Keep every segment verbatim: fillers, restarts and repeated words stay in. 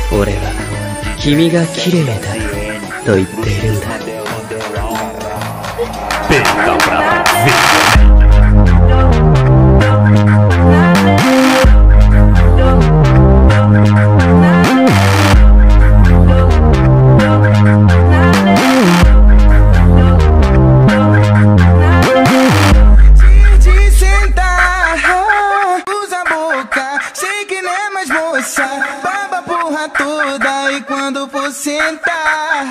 俺は君が綺麗だと言っているんだ。 Penta pra De sentar, usa a boca, sei que não é mais moça, baba a porra toda e quando for sentar,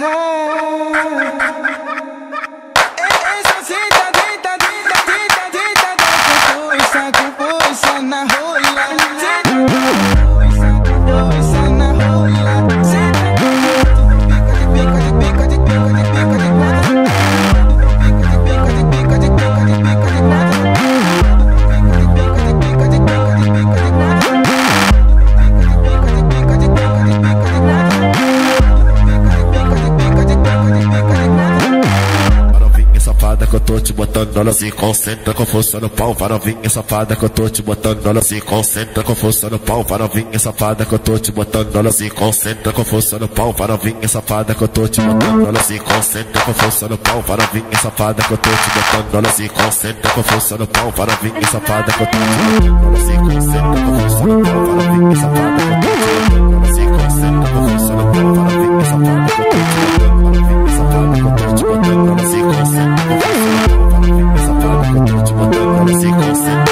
é só senta, deita, deita, deita, deita, deita com força, com força na rola, senta com força, com força na rola, senta com pica de pica de pica de pica de pica de quatro. Que eu tô te botando, ela se concentra com força no pau. Para novinha safada que eu tô te botando, ela se concentra com força no pau. Para novinha safada que eu tô te botando, ela se concentra com força no pau. Para novinha safada que eu tô te botando, ela se concentra com força no pau. Para novinha safada que eu tô te botando, ela se concentra com força no pau. Para novinha safada que eu tô te botando, ela se concentra com força no pau. Para novinha safada que eu tô te botando, ela se concentra com força no pau. Para novinha safada que eu tô te botando, para novinha safada que eu tô te botando, ela se concentra com força no pau. Para novinha safada que eu tô te botando, ela se concentra.